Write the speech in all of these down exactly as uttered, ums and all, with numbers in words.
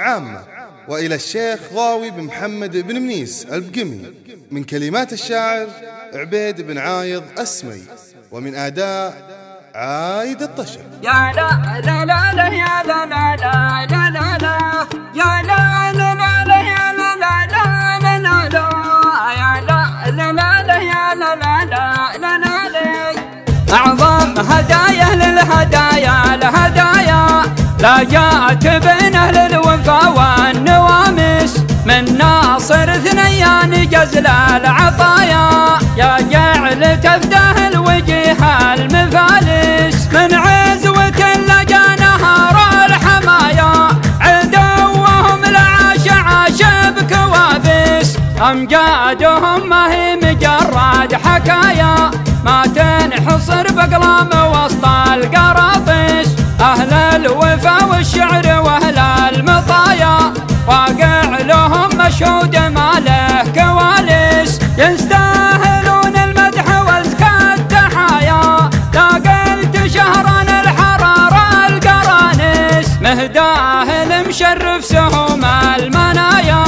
عامة. وإلى الشيخ ضاوي بن محمد بن منيس البقمي، من كلمات الشاعر عبيد بن عايض السمي، ومن أداء عايد الطشر. يا لا لا لا لا يا لا لا لا لا لا لا يا لا لا لا لا يا لا لا لا لا لا يا لا لا لا لا يا لا لا لا لا لا لا. أعظم هدايا للهدايا الهدايا لا جاءت بين أهل الوفا والنوامس، من ناصر ثنيان جزل العطايا يا جعل تفداه الوجيه المفالس، من عزوة لقى نهار الحمايا عدوهم العاش عاش بكوابس، أمجادهم ما هي مجرد حكايا ما تنحصر بأقلام وسط القراطيس، أهل الوفا والشعر وأهل المطايا واقع لهم مشهود ما له كواليس، يستاهلون المدح وازكى التحايا لا قلت شهرا الحرارة القرانيس، مهداه المشرف سهم المنايا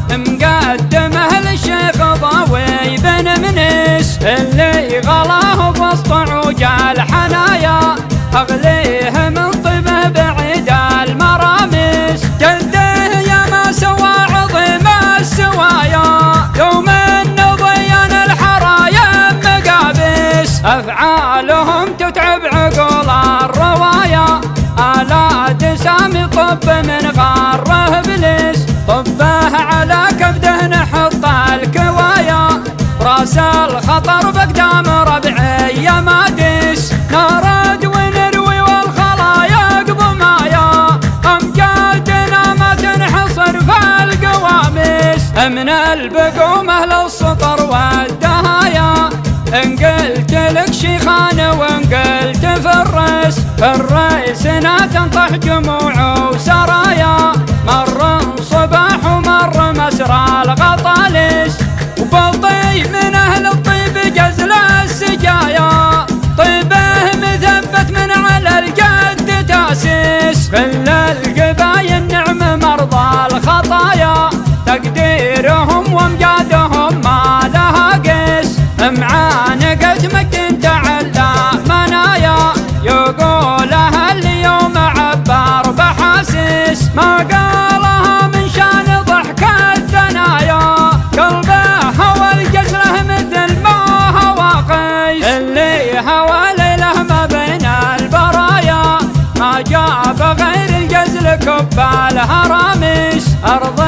مقدمه للشيخ ضاوي بن منيس، اللي غلاه بسط عوج الحنايا أغليه من طيبه بعيد المرامس، جده يا ما سوى عظيم السوايا يوم ضيان الحرايا مقابس، أفعالهم تتعب عقول الروايا آلا دسام طب من غاره بليس، طبه على كبده نحط الكوايا راس الخطر بقدام ربعي مادس، نرد ونروي والخلايا قضمايا أمجادنا ما تنحصر في القوامس، من البقوم أهل السطر والدهايا إن قلت لك شيخان وإن قلت فرس، الرئيس لا تنطح جموع وسرايا مر صباح ومر مسرى الغطالس، وبالطي من أهل الطيب جزل السجايا طيبه مثبت من على الجد تاسيس، كل القبايل نعم مرضى الخطايا تقديرهم وامجادهم ما لها قيس، معانقة مكن تعلى منايا يقولها اليوم عبر بحاسيس، ما قالها من شان ضحك الثنايا قلبه هوى الجزله مثل ما هوى قيس، اللي هوى ليله ما بين البرايا ما جاب غير الجزل كب الهرامس، أرض